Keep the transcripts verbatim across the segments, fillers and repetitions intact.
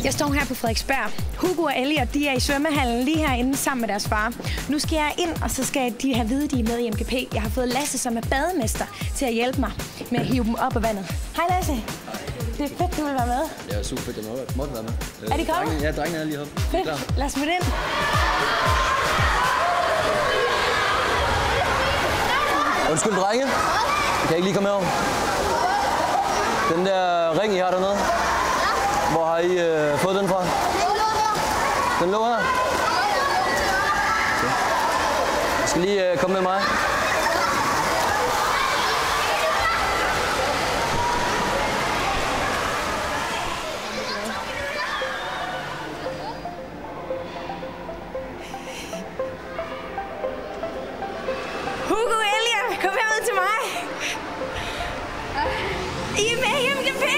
Jeg står her på Frederiksberg. Hugo og Elliot, de er i svømmehallen lige herinde sammen med deres far. Nu skal jeg ind, og så skal de have vide, de er med i M G P. Jeg har fået Lasse, som er bademester, til at hjælpe mig med at hive dem op af vandet. Hej Lasse. Hej. Det er fedt, du vil være med. Ja, super fedt, jeg må, måtte være med. Er de kommet? Ja, drengene er lige heroppe. Fedt. Lad os med ind. Undskyld, drenge. I kan ikke lige komme herover. Den der ring, I har dernede. Hvor har I øh, fået den fra? Den lå her. Okay. Jeg skal lige øh, komme med mig. Hugo og Elliot, kom herud til mig. I er med i M G P!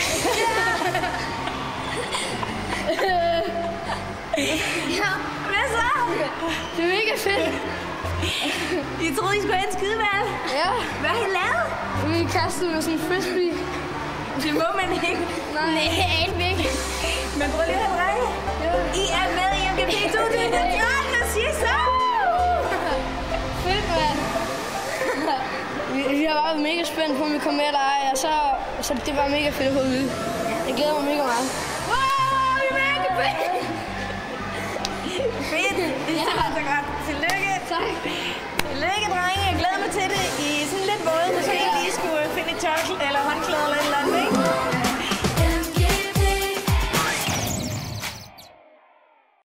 Ja. Hvad så? Det er mega fedt. I troede, I skulle have en skideball? Ja. Hvad har I lavet? Vi kastede med sådan en frisbee. Det må man ikke. Nej, Nej ikke. Men prøv lige at drenge. I er med i M G P to tusind og tretten og siger så! Fedt, mand. vi, vi har bare været mega spændt på, om vi kommer med eller ej, og så, så det var mega fedt at få at vide. Jeg glæder mig mega meget. Wow, vi er med i M G P! Fedt! Det er ja. Så godt. Tillykke! Tak. Tillykke, drenge. Jeg glæder mig til det. I er sådan lidt våde. Måske lige skulle finde et tørklæde eller håndklæde eller